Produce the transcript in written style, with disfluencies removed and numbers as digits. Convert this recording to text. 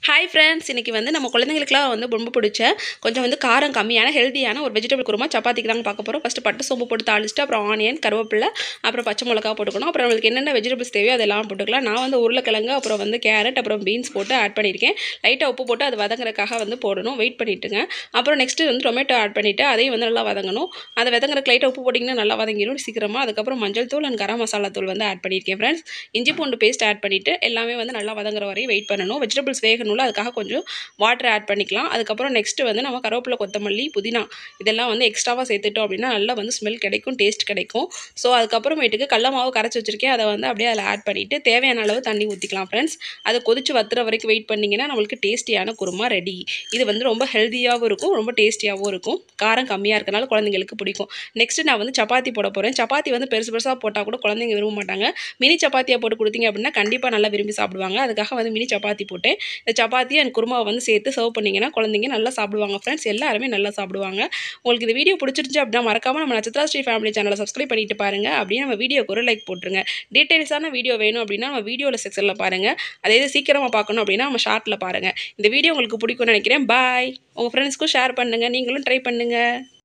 Hi friends, இன்றைக்கி வந்து நம்ம குழந்தைங்களுக்குலாம் வந்து ரொம்ப பிடிச்ச கொஞ்சம் வந்து காரம் கம்மியான ஹெல்த்தியான ஒரு வெஜிடபிள் குருமா சப்பாத்திக்கு தாங்க பார்க்க போகிறோம். ஃபஸ்ட்டு பட்டு சோம்பு போட்டு தாளிச்சிட்டு அப்புறம் ஆனியன், கருவேப்பிலை, அப்புறம் பச்சை மிளகா போட்டுக்கணும். அப்புறம் நம்மளுக்கு என்னென்ன வெஜிடபிள்ஸ் தேவையோ அதெல்லாம் போட்டுக்கலாம். நான் வந்து உருளைக்கிழங்கு, அப்புறம் வந்து கேரட், அப்புறம் பீன்ஸ் போட்டு ஆட் பண்ணியிருக்கேன். லைட்டாக உப்பு போட்டு அது வதங்குறதுக்காக வந்து போடணும். வெயிட் பண்ணிவிட்டுங்க. அப்புறம் நெக்ஸ்ட்டு வந்து டொமேட்டோ ஆட் பண்ணிவிட்டு அதையும் வந்து நல்லா வதங்கணும். அதை வதங்குறதுக்கு லைட்டாக உப்பு போட்டிங்கன்னா நல்லா வதங்கிடும் சீக்கிரமாக. அதுக்கப்புறம் மஞ்சள் தூள் அண்ட் கரம் மசாலா தூள் வந்து ஆட் பண்ணியிருக்கேன் ஃப்ரெண்ட்ஸ். இஞ்சி பூண்டு பேஸ்ட் ஆட் பண்ணிவிட்டு எல்லாமே வந்து நல்லா வதங்குற வரையும் வெயிட் பண்ணணும். வெஜிடபிள்ஸ் வேகணும்ல, அதுக்காக கொஞ்சம் வாட்டர் ஆட் பண்ணிக்கலாம். அதுக்கப்புறம் நெக்ஸ்ட்டு வந்து நம்ம கருவேப்பிலை, கொத்தமல்லி, புதினா இதெல்லாம் வந்து எக்ஸ்ட்ராவாக சேர்த்துட்டோம் அப்படின்னா நல்லா வந்து ஸ்மெல் கிடைக்கும், டேஸ்ட் கிடைக்கும். ஸோ அதுக்கப்புறமேட்டுக்கு கடல மாவு கரைச்சி வச்சுருக்கேன். அதை வந்து அப்படியே அதில் ஆட் பண்ணிவிட்டு தேவையான அளவு தண்ணி ஊற்றிக்கலாம் ஃப்ரெண்ட்ஸ். அதை கொதிச்சு வத்துற வரைக்கும் வெயிட் பண்ணிங்கன்னா நம்மளுக்கு டேஸ்டியான குருமா ரெடி. இது வந்து ரொம்ப ஹெல்த்தியாகவும் இருக்கும், ரொம்ப டேஸ்டியாகவும் இருக்கும். காரம் கம்மியாக இருக்கனால குழந்தைங்களுக்கு பிடிக்கும். நெக்ஸ்ட்டு நான் வந்து சப்பாத்தி போட போகிறேன். சப்பாத்தி வந்து பெருசு பெருசாக போட்டால் கூட குழந்தைங்க விரும்ப மாட்டாங்க. மினி சப்பாத்தியாக போட்டு கொடுத்தீங்க அப்படின்னா கண்டிப்பாக நல்லா விரும்பி சாப்பிடுவாங்க. அதுக்காக வந்து மினி சப்பாத்தி போட்டேன். இந்த சப்பாத்தி அண்ட் குருமாவை வந்து சேர்த்து சர்வ் பண்ணிங்கன்னா குழந்தைங்க நல்லா சாப்பிடுவாங்க ஃப்ரெண்ட்ஸ். எல்லாருமே நல்லா சாப்பிடுவாங்க. உங்களுக்கு இந்த வீடியோ பிடிச்சிருந்துச்சு அப்படின்னா மறக்காமல் நம்ம நட்சத்திரா ஸ்ரீ ஃபேமிலி சேனலை சப்ஸ்கிரைப் பண்ணிட்டு பாருங்க. அப்படியே நம்ம வீடியோக்கு ஒரு லைக் போட்டுருங்க. டீட்டெயில்ஸான வீடியோ வேணும் அப்படின்னா நம்ம வீடியோவில் செக்ஷனில் பாருங்கள். அதே இது சீக்கிரமாக பார்க்கணும் அப்படின்னா நம்ம ஷார்ட்டில் பாருங்கள். இந்த வீடியோ உங்களுக்கு பிடிக்கும்னு நினைக்கிறேன். பாய். உங்கள் ஃப்ரெண்ட்ஸ்க்கும் ஷேர் பண்ணுங்கள். நீங்களும் ட்ரை பண்ணுங்கள்.